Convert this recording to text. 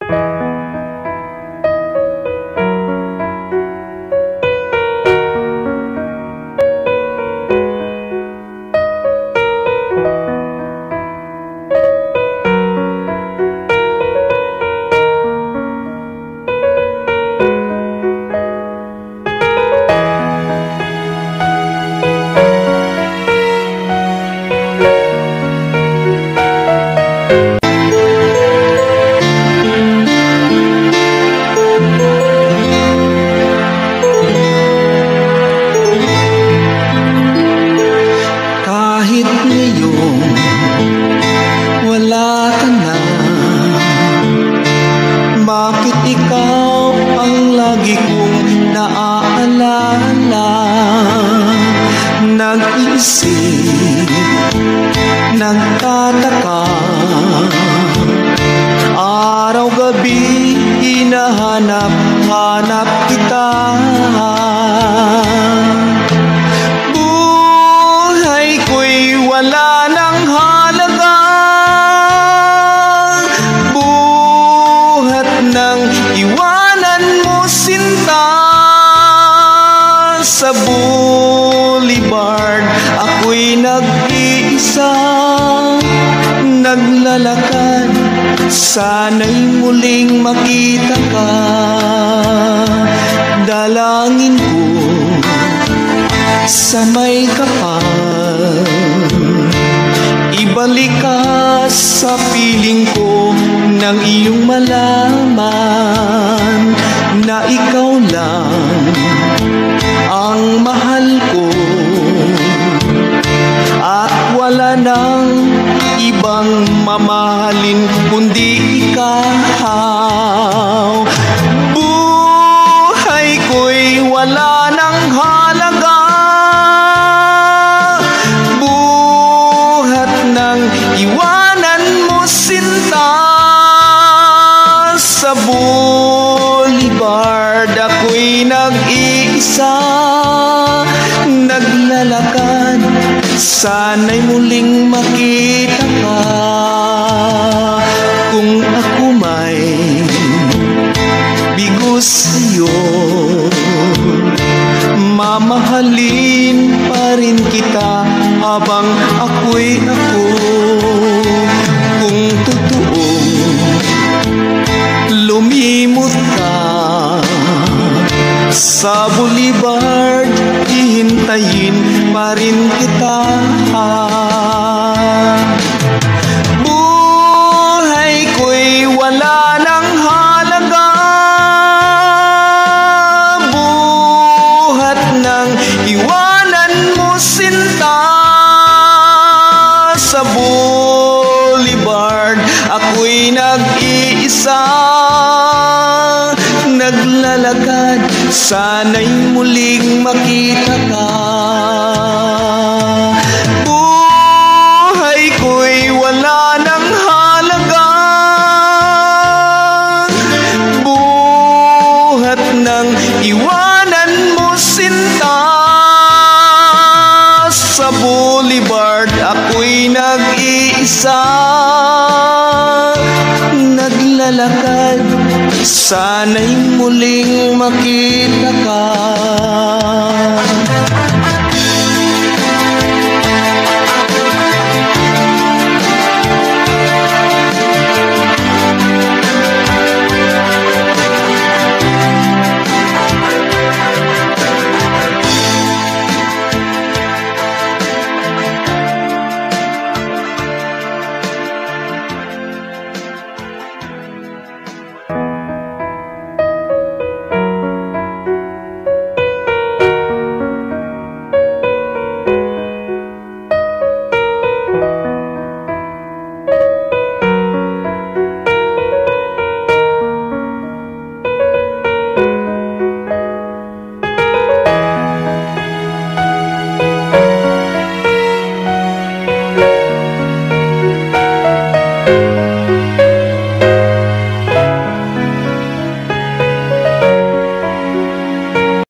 Bakit ikaw ang lagi kong naaalala? Nag-iisip, nagtataka, araw-gabi hinahanap-hanap kita. Buhay ko'y wala ng halaga, nang iwanan mo sinta. Sa boulevard ako'y nag-iisa, naglalakad, sana'y muling makita ka. Dalangin ko sa may kapal, ibalik ka sa piling ko, nang iyong malaman na ikaw lang ang mahal ko at wala nang ibang mamahalin kundi ikaw. Buhay ko'y wala nang halaga, buhat nang iwanan mo sinta. Sa boulevard ako'y nag-iisa, naglalakad, sana'y muling makita ka. Kung ako may bigo sa'yo, mamahalin pa rin kita habang ako'y ako. Kung totoong lumimot ka sa boulevard, hihintayin pa rin kita. Buhay ko'y wala ng halaga, buhat nang iwanan mo sinta. Sa boulevard ako'y nag-iisa, naglalakad, sana'y muling makita ka. Buhay ko'y wala ng halaga, buhat nang iwanan mo sinta. Sa boulevard ako'y nag-iisa, naglalakad, sana'y muling makita ka.